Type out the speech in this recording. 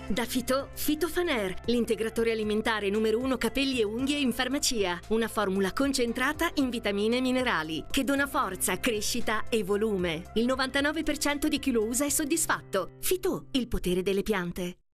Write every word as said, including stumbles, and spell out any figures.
Da Fitò, Fitofaner, l'integratore alimentare numero uno capelli e unghie in farmacia. Una formula concentrata in vitamine e minerali che dona forza, crescita e volume. Il novantanove per cento di chi lo usa è soddisfatto. Fitò, il potere delle piante.